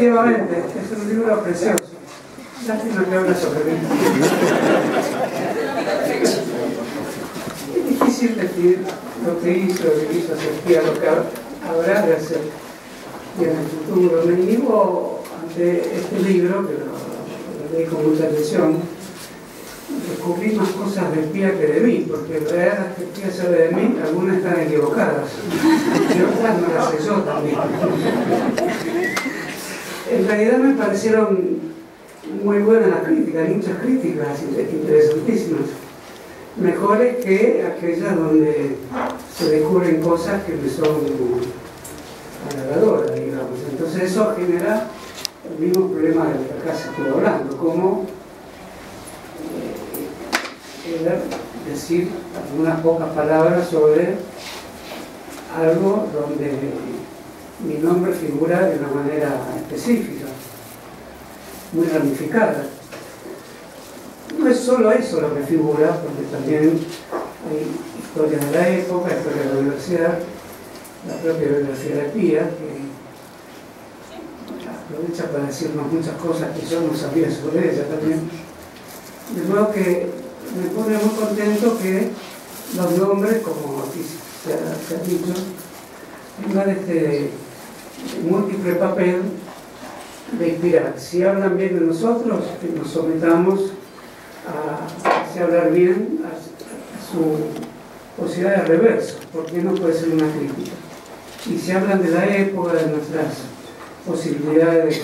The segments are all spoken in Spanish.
Efectivamente, es un libro precioso. Lástima que habla sobre mí. Es difícil decir lo que hizo Shakespeare, lo que habrá de hacer en el futuro. Me niego ante este libro, que lo leí con mucha atención, descubrí más cosas de espía que de mí, porque en realidad las que espía sabe de mí, algunas están equivocadas, y otras no las sé yo también. En realidad me parecieron muy buenas las críticas, hay muchas críticas interesantísimas, mejores que aquellas donde se descubren cosas que me son halagadoras, digamos. Entonces eso genera el mismo problema del que acá se estuvo hablando, como decir algunas pocas palabras sobre algo donde mi nombre figura de una manera específica, muy ramificada. No es solo eso lo que figura, porque también hay historia de la época, historia de la universidad, la propia biografía de Pía, que aprovecha para decirnos muchas cosas que yo no sabía sobre ella también. De modo que me pone muy contento que los nombres, como aquí se ha dicho, tengan este múltiple papel de inspirar. Si hablan bien de nosotros, que nos sometamos a hablar bien a su posibilidad de reverso, porque no puede ser una crítica. Y si hablan de la época, de nuestras posibilidades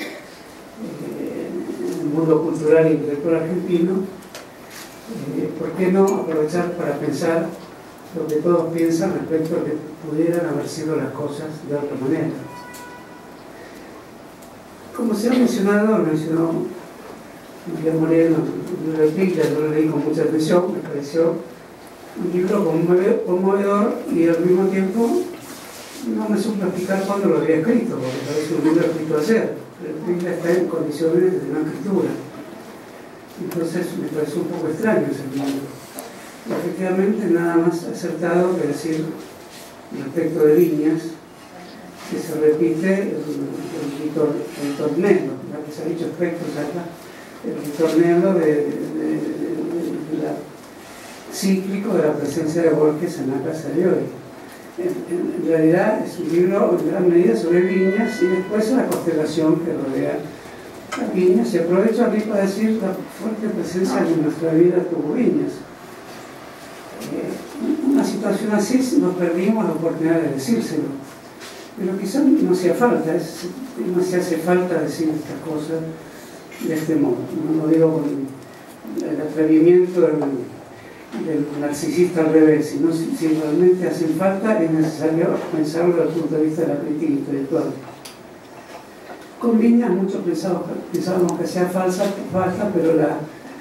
en el mundo cultural e intelectual argentino, ¿por qué no aprovechar para pensar lo que todos piensan respecto a que pudieran haber sido las cosas de otra manera? Como se ha mencionado, lo mencionó Miguel Moreno, yo lo leí con mucha atención, me pareció un libro conmovedor y al mismo tiempo no me supe explicar cuándo lo había escrito, porque parece un libro escrito ayer, pero el está en condiciones de no escritura. Entonces me pareció un poco extraño ese libro. Y efectivamente nada más acertado que decir respecto de Viñas, que se repite el torneo, ya que se ha dicho aspectos acá, el torneo cíclico de la presencia de Borges en la casa de hoy. En realidad es un libro en gran medida sobre Viñas y después la constelación que rodea a Viñas, y aprovecho aquí para decir la fuerte presencia que en nuestra vida tuvo Viñas. Una situación así nos perdimos la oportunidad de decírselo, pero quizás no hacía falta, no se hace falta decir estas cosas de este modo. No lo digo con el atrevimiento del narcisista al revés, sino si realmente hacen falta, es necesario pensarlo desde el punto de vista de la crítica intelectual. Con Viñas muchos pensábamos que hacía falta, pero la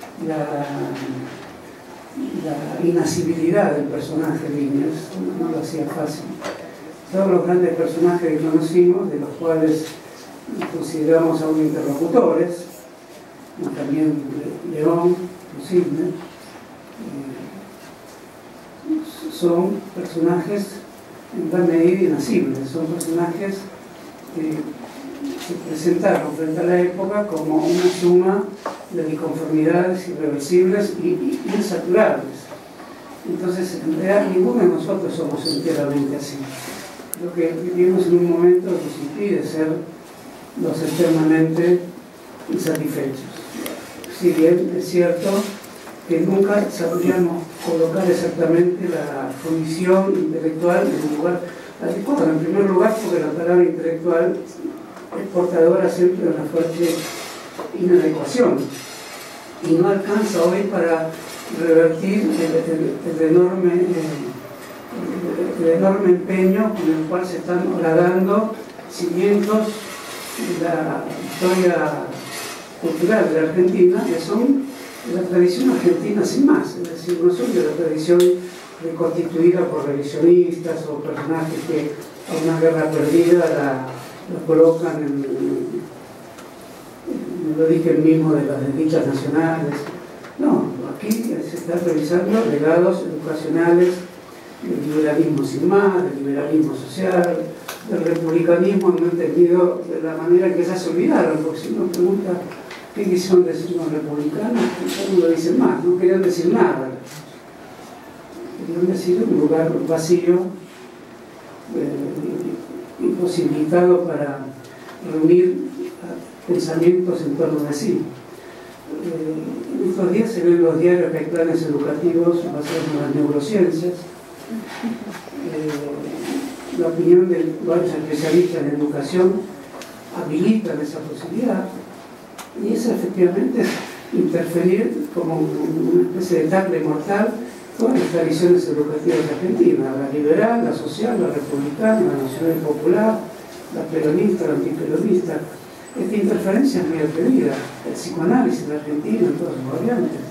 inasibilidad del personaje Viñas no lo hacía fácil. Todos los grandes personajes que conocimos, de los cuales consideramos aún interlocutores, también León, Cisne, son personajes en gran medida inasibles, son personajes que se presentaron frente a la época como una suma de disconformidades irreversibles y insaturables. Entonces, en realidad, ninguno de nosotros somos enteramente así. Lo que vivimos en un momento nos impide ser los externamente insatisfechos. Si bien es cierto que nunca sabríamos colocar exactamente la condición intelectual en un lugar adecuado. En primer lugar, porque la palabra intelectual es portadora siempre de una fuerte inadecuación y no alcanza hoy para revertir el enorme empeño con el cual se están horadando cimientos de la historia cultural de la Argentina, que son de la tradición argentina sin más, es decir, no son de la tradición reconstituida por revisionistas o personajes que a una guerra perdida la colocan en el origen mismo de las desdichas nacionales. No, aquí se están revisando legados educacionales del liberalismo sin más, del liberalismo social, el republicanismo no entendido de la manera que ya se olvidaron, porque si uno pregunta qué quisieron decir los republicanos, no lo dicen más, no querían decir nada. Querían decir un lugar vacío, imposibilitado para reunir pensamientos en torno de sí. En estos días se ven en los diarios que hay planes educativos basados en las neurociencias. La opinión de varios especialistas en educación habilitan esa posibilidad, y eso efectivamente es interferir como una especie de tacle mortal todas las tradiciones educativas argentinas, la liberal, la social, la republicana, la nacional popular, la peronista, la antiperonista. Esta interferencia es muy atrevida. El psicoanálisis argentino en todas sus variantes,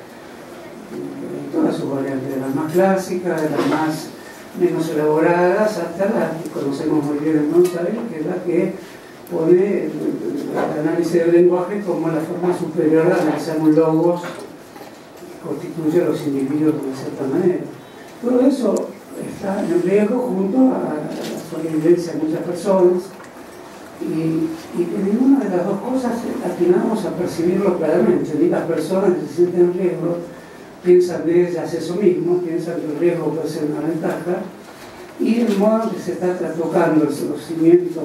de las más clásicas, de las más menos elaboradas, hasta las que conocemos muy bien en Buenos Aires, que es la que pone el análisis del lenguaje como la forma superior a analizar un logos que constituye a los individuos de cierta manera. Todo eso está en riesgo junto a la sobrevivencia de muchas personas, y que ninguna de las dos cosas atinamos a percibirlo claramente. Ni las personas que se sienten en riesgo piensan de ellas eso mismo, piensan que el riesgo puede ser una ventaja, y el modo en que se está tocando los cimientos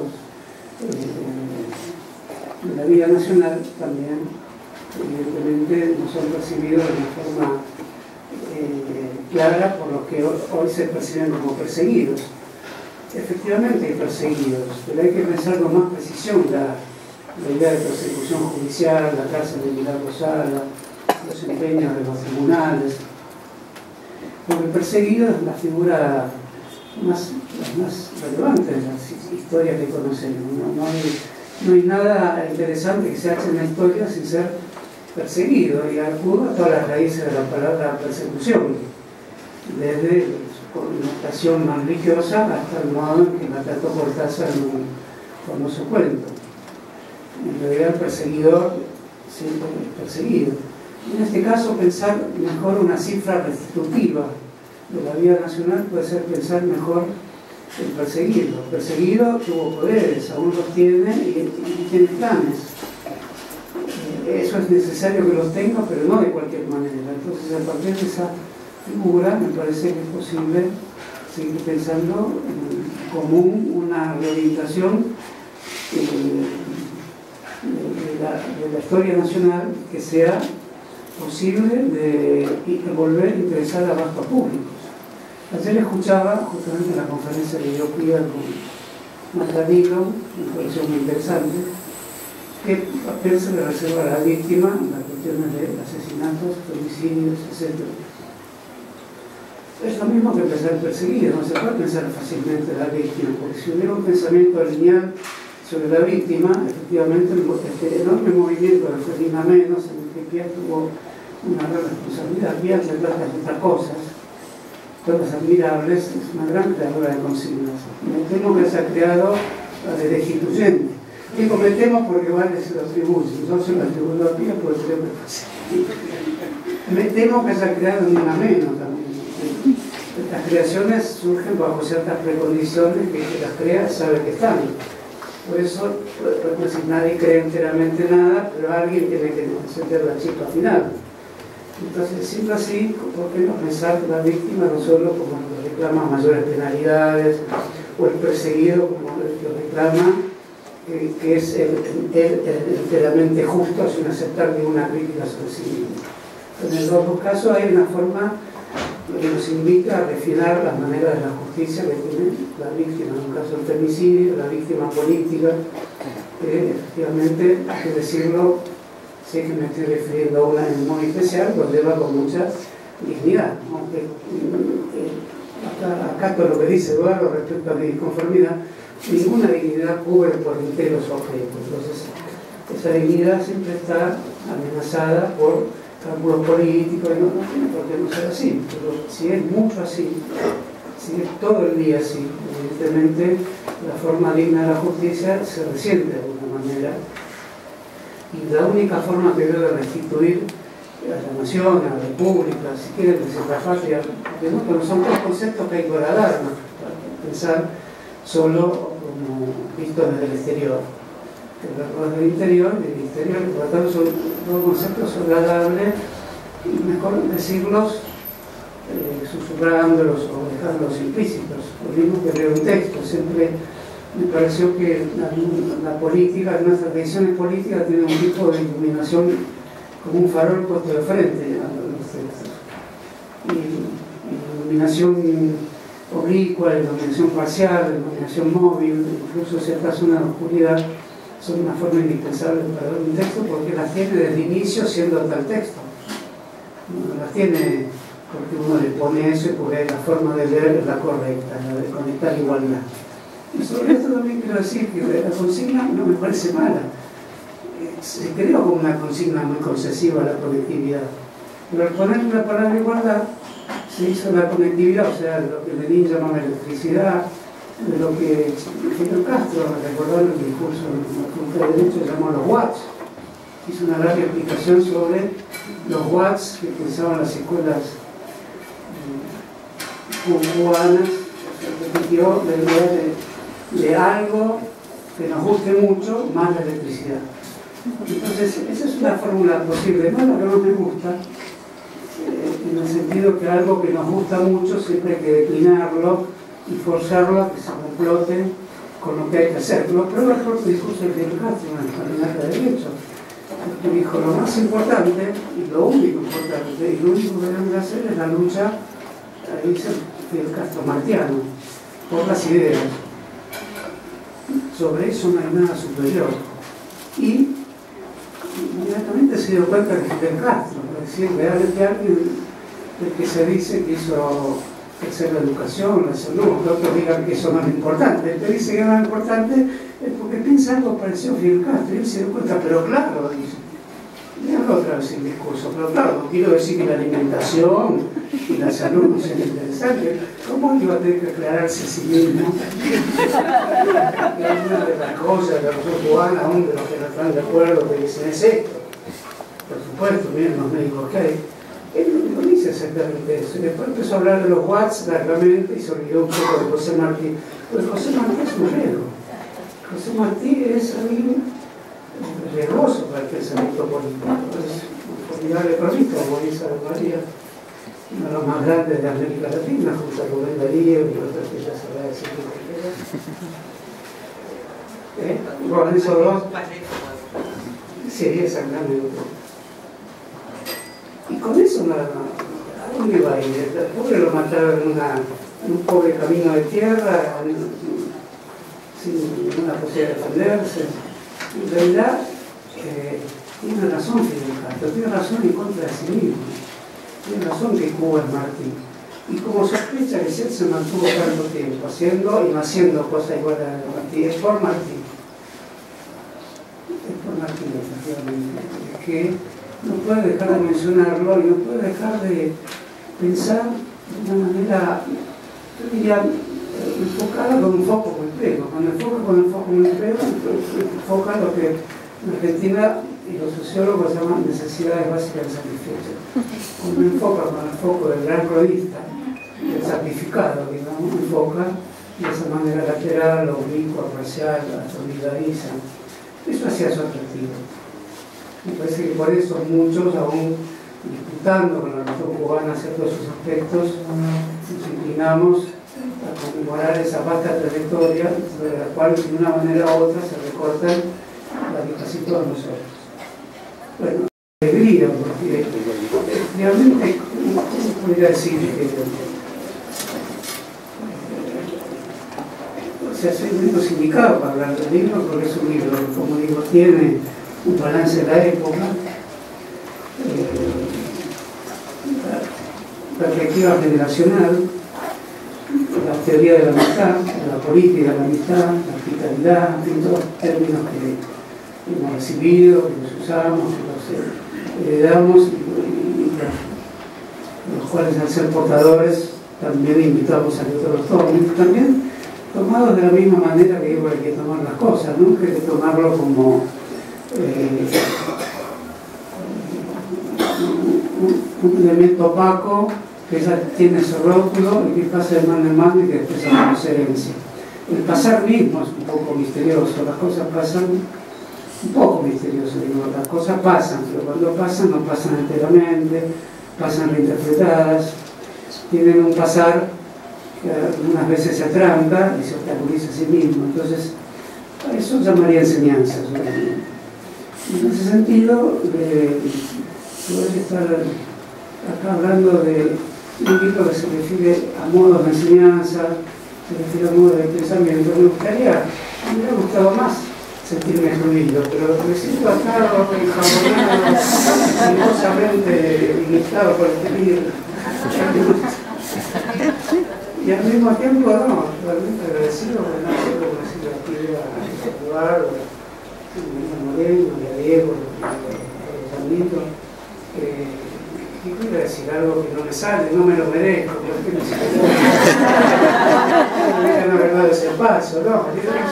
de la vida nacional también, evidentemente, no son percibidos de una forma clara por los que hoy se perciben como perseguidos. Efectivamente hay perseguidos, pero hay que pensar con más precisión la idea de persecución judicial, la cárcel de Milagro Sala, los empeños de los tribunales, porque el perseguido es la figura más relevante de las historias que conocemos. No hay nada interesante que se haga en la historia sin ser perseguido, y acudo a todas las raíces de la palabra persecución, desde la connotación más religiosa hasta el modo en que la trató Cortázar en un famoso cuento. En realidad el perseguidor siempre es perseguido. En este caso, pensar mejor una cifra restitutiva de la vida nacional puede ser pensar mejor el perseguido. El perseguido tuvo poderes, aún los tiene, y tiene planes. Eso es necesario que los tenga, pero no de cualquier manera. Entonces, a partir de esa figura, me parece que es posible seguir pensando como una reorientación de la historia nacional que sea posible de volver a interesar a vastos públicos. Ayer escuchaba justamente en la conferencia de Idiopía con Marta Dillon, me pareció muy interesante, qué papel se le reserva a la víctima en las cuestiones de asesinatos, femicidios, etc. Es lo mismo que pensar perseguido, no se puede pensar fácilmente la víctima, porque si hubiera un pensamiento lineal sobre la víctima, efectivamente este enorme movimiento de Fermina Menos, en el que Pierre tuvo una gran responsabilidad. Pierre, entre otras cosas, todas admirables, es una gran creadora de consignas. Me temo que se ha creado la de destituyente. Digo, me temo porque vale se lo atribuye, yo se lo atribuyo a Pierre porque creo que fue. Me temo que se ha creado una menos también. Estas creaciones surgen bajo ciertas precondiciones que las crea sabe que están. Por eso, pues, nadie cree enteramente nada, pero alguien tiene que encender la chispa final. Entonces, siendo así, ¿por qué no pensar la víctima no solo como el que reclama mayores penalidades, o el perseguido como el que reclama que es enteramente justo sin aceptar ninguna crítica sobre sí mismo? En los dos casos hay una forma que nos invita a refinar las maneras de la justicia que tiene la víctima, en un caso el femicidio, la víctima política, que efectivamente, hay que decirlo, sé que me estoy refiriendo a una en muy especial, lo lleva con mucha dignidad. Aunque acá todo lo que dice Eduardo respecto a mi disconformidad, ninguna dignidad cubre por entero su objeto. Entonces, esa dignidad siempre está amenazada por cálculos políticos, y no tiene por qué no ser así, pero si es mucho así, si es todo el día así, evidentemente la forma digna de la justicia se resiente de alguna manera, y la única forma que debe restituir a la nación, a la república, si quieren decir la patria, porque no, pero son dos conceptos que hay que agradar, ¿no? Para pensar solo conceptos desde el exterior. Desde el interior y del exterior, por lo tanto son dos conceptos agradables y mejor decirlos susurrándolos o dejándolos implícitos. Lo mismo que leer un texto, siempre me pareció que la política, nuestras tradiciones políticas tienen un tipo de iluminación como un farol puesto de frente a los textos. Y iluminación oblicua, iluminación parcial, iluminación móvil, incluso ciertas zonas de oscuridad son una forma indispensable para ver un texto porque las tiene desde el inicio siendo tal texto. No las tiene porque uno le pone eso y porque la forma de leer es la correcta, la de conectar igualdad. Y sobre esto también quiero decir que la consigna no me parece mala. Se creó como una consigna muy concesiva a la conectividad. Pero al poner la palabra igualdad, se hizo la conectividad, o sea, lo que Lenin llamaba electricidad, de lo que Fidel Castro, recordando el discurso de la Facultad de Derecho, llamó los watts. Hizo una larga explicación sobre los watts que utilizaban las escuelas cubanas, repitió la idea de algo que nos guste mucho, más la electricidad. Entonces, esa es una fórmula posible, no es lo que más me gusta, en el sentido que algo que nos gusta mucho siempre hay que declinarlo y forzarlo a que se complote con lo que hay que hacer. Lo prueba el propio discurso de Fidel Castro en la escalinata de Derecho, que dijo lo más importante y lo único importante y lo único que debemos hacer es la lucha, ahí dice Fidel Castro, martiano, por las ideas. Sobre eso no hay nada superior. Y inmediatamente se dio cuenta de Fidel Castro, es decir, realmente alguien del que se dice que hizo crecer la educación, la salud, que otros digan que eso no es importante. El que dice que no es importante es porque piensa algo parecido a Fidel Castro, y él se dio cuenta, pero claro, dice, déjalo otra vez el discurso, pero claro, no quiero decir que la alimentación y la salud no sean interesantes. ¿Cómo iba a tener que aclararse a sí mismo? Que una de las cosas que los cubanos, aún de los que no están de acuerdo, que dicen es esto. Por supuesto, miren los médicos que hay. Él no dice exactamente eso. Y después empezó a hablar de los watts largamente y se olvidó un poco de José Martí. Pues José Martí es un riesgo. José Martí es alguien riesgoso para el pensamiento político. Es un formidable economista, como dice María, uno de los más grandes de América Latina, junto a Rubén Darío y otros que ya sabrá decir que bueno, esos dos. Sí, exactamente. Y con eso, ¿a dónde va a ir? El pobre lo mataron en un pobre camino de tierra, sin ninguna posibilidad de defenderse. En realidad, tiene razón Fidel Castro, tiene razón en contra de sí mismo. Tiene razón que Cuba es Martí. Y como sospecha que si él se mantuvo tanto tiempo haciendo y no haciendo cosas iguales a Martí, es por Martí. Es por Martí, efectivamente. Es que no puede dejar de mencionarlo y no puede dejar de pensar de una manera, yo diría, enfocada con un foco concreto. Cuando enfoca con el foco concreto, enfoca lo que en Argentina y los sociólogos llaman necesidades básicas satisfechas. Cuando enfoca con el foco del gran cronista, el sacrificado, digamos, enfoca de esa manera lateral, oblicua, parcial, solidariza. Eso hacía su atractivo. Me parece que por eso muchos, aún disputando con la nación cubana ciertos sus aspectos, nos inclinamos a conmemorar esa vasta trayectoria sobre la cual de una manera u otra se recortan la de casi todos nosotros. Bueno, alegría, porque realmente, ¿cómo podría decir que o sea, soy el único indicado para hablar del libro, porque es un libro, como digo, tiene un balance de la época, perspectiva generacional, la teoría de la amistad, la política de la amistad, la hospitalidad, en todos los términos que hemos recibido, que los usamos, que los heredamos y los cuales al ser portadores también invitamos a que todos los tomen, también tomados de la misma manera que digo hay que tomar las cosas, ¿no? Que hay que tomarlo como un elemento opaco que ya tiene su rótulo y que pasa de mano en mano y que después se llama herencia. el pasar mismo es un poco misterioso, las cosas pasan un poco misterioso, digo, las cosas pasan, pero cuando pasan no pasan enteramente, pasan reinterpretadas, tienen un pasar que algunas veces se atranca y se obstaculiza a sí mismo, entonces eso llamaría enseñanza. En ese sentido, poder estar acá hablando de un libro que se refiere a modos de enseñanza, se refiere a modos de pensamiento, me hubiera gustado más sentirme fluido, pero me siento atado, enjabonado, silenciosamente limitado por este libro. Y al mismo tiempo, no, realmente agradecido por no hacer una actividad en este lugar, a Moreno, a Diego, a Samito, y quiero decir algo que no me sale, no me lo merezco, porque no se me haber dado ese paso, ¿no?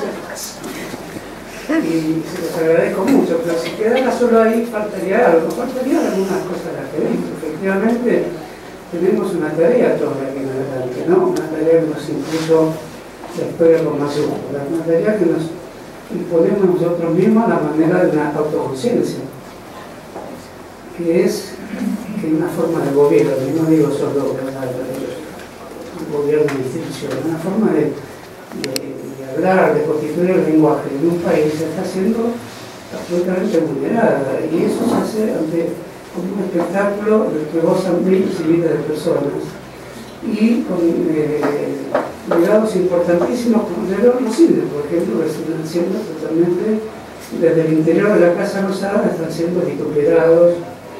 Y se los agradezco mucho, pero si quedara solo ahí faltaría algo, faltarían algunas cosas las que he visto. Efectivamente, tenemos una tarea toda aquí en adelante, ¿no? Una tarea que nos impuso la historia con mayúsculas, una tarea que nos imponemos nosotros mismos a la manera de una autoconciencia, que es una forma de gobierno, y no digo solo un gobierno de institución, una forma de hablar, de constituir el lenguaje de un país que está siendo absolutamente vulnerada, y eso se hace como un espectáculo del que gozan miles y miles de personas, y con legados importantísimos como el de los cines, por ejemplo, que están siendo totalmente, desde el interior de la Casa Rosada, están siendo vituperados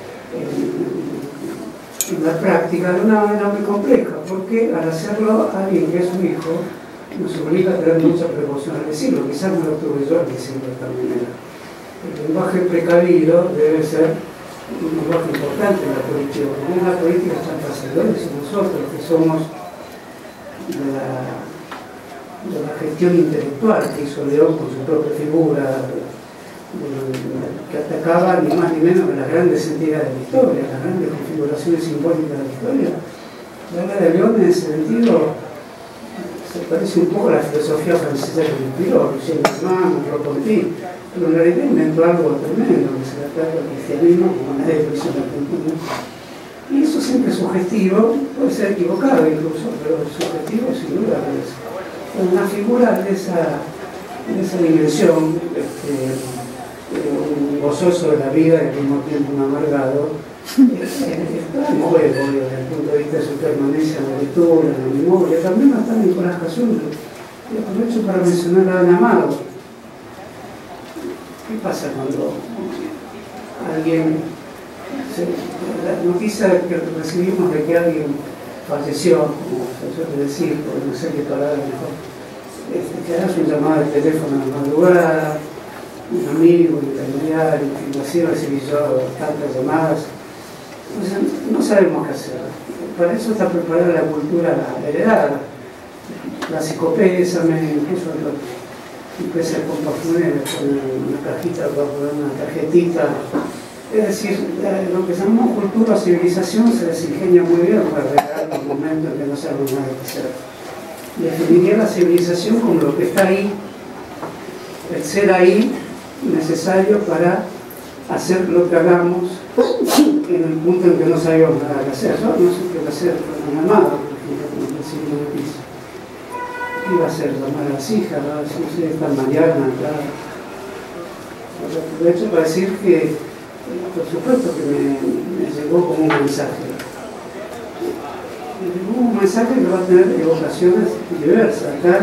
en la práctica de una manera muy compleja, porque al hacerlo alguien que es un hijo nos obliga a tener mucha precaución al decirlo, quizás no lo tuve yo al decirlo de esta manera. El lenguaje precavido debe ser un lenguaje importante en la política, porque en la política están facilitadores y nosotros que somos de la gestión intelectual que hizo León con su propia figura, que atacaba ni más ni menos que las grandes entidades de la historia, las grandes configuraciones simbólicas de la historia. La obra de León en ese sentido se parece un poco a la filosofía francesa que lo inspiró, Lucien Hermann, Merleau-Ponty, pero en realidad inventó algo tremendo que se le ataca al cristianismo como nadie lo hizo en Argentina. Y eso siempre es sugestivo, puede ser equivocado incluso, pero sugestivo sin duda es una figura de esa dimensión, un gozoso de la vida y al mismo tiempo un amargado, está en juego desde el punto de vista de su permanencia en la lectura, en la memoria. También está Nicolás Casulo, y aprovecho para mencionar a Ana Amado. ¿Qué pasa cuando alguien, la noticia que recibimos de que alguien falleció, como se suele decir, porque no sé qué palabra mejor, que hagas un llamado de teléfono a la madrugada, un amigo, un familiar, y así recibí yo tantas llamadas? Entonces, no sabemos qué hacer. Para eso está preparada la cultura heredada, la psicopésame, incluso empecé a compartir una cajita para poner una tarjetita. Es decir, lo que llamamos cultura o civilización se les ingenia muy bien para regalar los momentos en que no sabemos nada que hacer. Definiría la civilización como lo que está ahí, el ser ahí necesario para hacer lo que hagamos en el punto en que no sabíamos nada que hacer. Yo no sé qué va a hacer con una amada, por ejemplo, como decía en el piso. ¿Qué iba a hacer? Llamar a las hijas, no sé, esta mañana, claro. De hecho, para decir que, por supuesto que me llegó como un mensaje. Me llegó un mensaje que va a tener evocaciones diversas. Acá,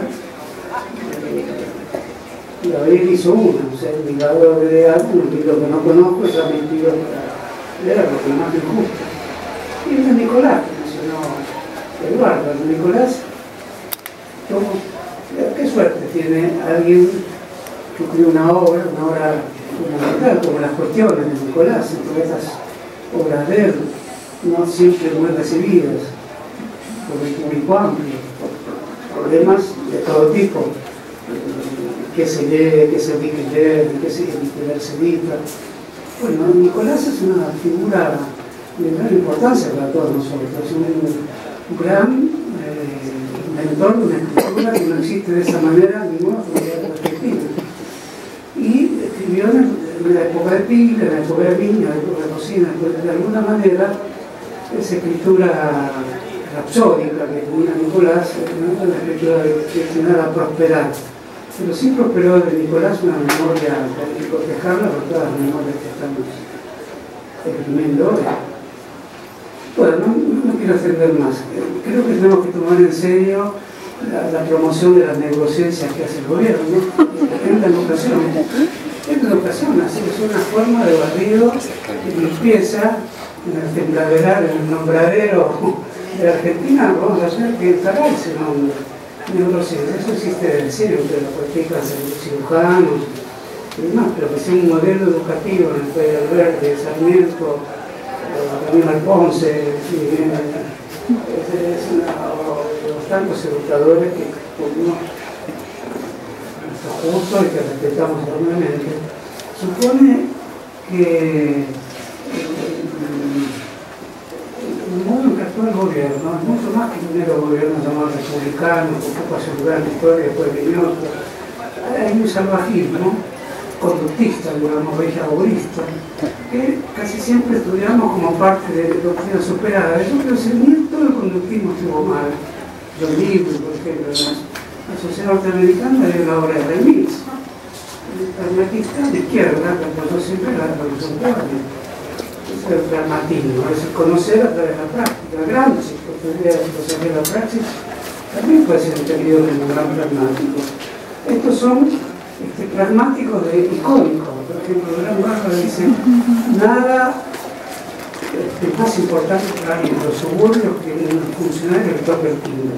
Gabriel hizo una, o sea, el ligado de algo, un libro que no conozco, ya me pido para leer lo que más me gusta. Y el de Nicolás, que mencionó Eduardo, el de Nicolás, qué suerte tiene alguien que escribe una obra fundamental, como las cuestiones de Nicolás, en todas estas obras de él, no siempre muy recibidas, por el público amplio, por problemas de todo tipo. Que se lee, que se elige leer, que se edita. Bueno, Nicolás es una figura de gran importancia para todos nosotros, un gran mentor de una escritura figura que no existe de esa manera en ninguna familia argentina. Y escribió en la época de Pila, en la época de Viña, en la época de Cocina, de alguna manera esa escritura rapsódica que tenía Nicolás, ¿no? Una escritura destinada a prosperar. Pero sí prosperó de Nicolás una memoria, hay que protegerla por todas las memorias que estamos esgrimiendo hoy. Bueno, no quiero extender más. Creo que tenemos que tomar en serio la promoción de las neurociencias que hace el gobierno, ¿no? Es la educación. Es la educación, así que es una forma de barrido y limpieza en el tembladeral, en el nombradero de Argentina. Vamos a hacer que estará ese nombre. Neurociencia, eso existe en serio, que lo practican los cirujanos y demás, pero que sea un modelo educativo en el país del Verde, Sarmiento, Aníbal Ponce, es los tantos educadores que cumplimos nuestro curso y que respetamos enormemente. Supone que el modo en que actúa el gobierno es mucho más que un mero gobierno llamado republicano, que ocupa su gran historia, después vino otro. Hay un salvajismo conductista, digamos, bejaurista, que casi siempre estudiamos como parte de doctrina superada. Yo creo que ni todo el conductismo estuvo mal. Los libros, por ejemplo, la sociedad norteamericana de la obra de Mills. El pragmatista de izquierda, que apoyó siempre la revolución previa. Es el pragmatismo, es el conocer a través de la práctica. La gran psicología de la praxis también puede ser entendido como un gran pragmático. Estos son pragmáticos icónicos. Por ejemplo, Gran Barra dice: nada es más importante para alguien en los suburbios que un funcionario que toque el timbre.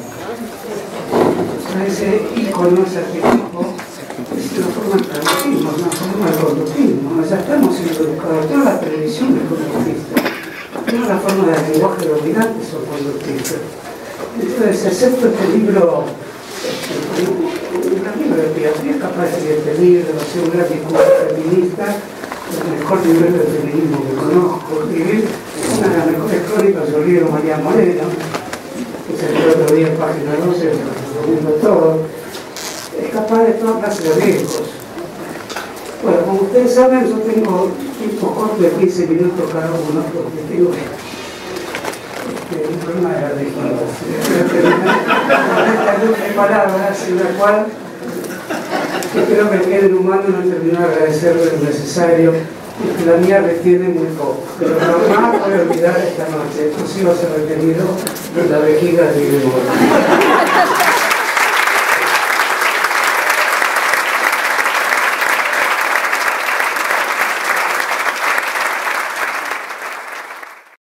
Ese icono, ese arquetipo, es una forma de pragmatismo, una forma de conductismo. Ya estamos siendo educados, toda la televisión es conductista, toda la forma de lenguaje dominante son conductistas. Entonces, excepto este libro, un libro de Piaget es capaz de decir este libro, de hacer un gran discurso feminista, el mejor nivel de feminismo que conozco, escribir una de las mejores crónicas del libro María Moreno, que se dio otro día en página 12, resumiendo todo, es capaz de toda clase de riesgos. Bueno, como ustedes saben, yo tengo tiempo corto de 15 minutos cada uno, porque tengo un problema de audífonos. Esta lucha de palabras en la cual espero que el bien humano no termine de agradecerle lo necesario, y que la mía retiene muy poco. Pero jamás voy a olvidar esta noche. Esto sí va a ser retenido en la vejiga de Guillermo.